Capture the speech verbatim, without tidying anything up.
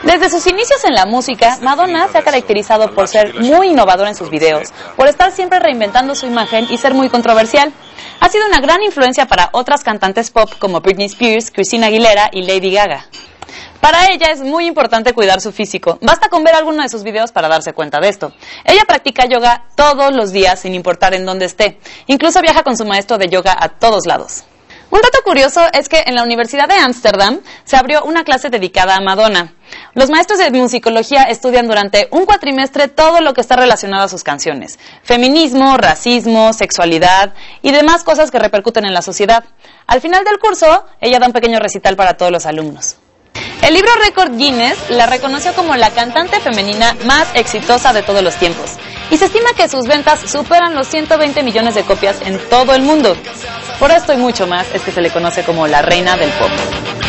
Desde sus inicios en la música, Madonna se ha caracterizado por ser muy innovadora en sus videos, por estar siempre reinventando su imagen y ser muy controversial. Ha sido una gran influencia para otras cantantes pop como Britney Spears, Christina Aguilera y Lady Gaga. Para ella es muy importante cuidar su físico. Basta con ver alguno de sus videos para darse cuenta de esto. Ella practica yoga todos los días sin importar en dónde esté. Incluso viaja con su maestro de yoga a todos lados. Un dato curioso es que en la Universidad de Ámsterdam se abrió una clase dedicada a Madonna. Los maestros de musicología estudian durante un cuatrimestre todo lo que está relacionado a sus canciones. Feminismo, racismo, sexualidad y demás cosas que repercuten en la sociedad. Al final del curso, ella da un pequeño recital para todos los alumnos. El libro récord Guinness la reconoció como la cantante femenina más exitosa de todos los tiempos. Y se estima que sus ventas superan los ciento veinte millones de copias en todo el mundo. Por esto y mucho más es que se le conoce como la reina del pop.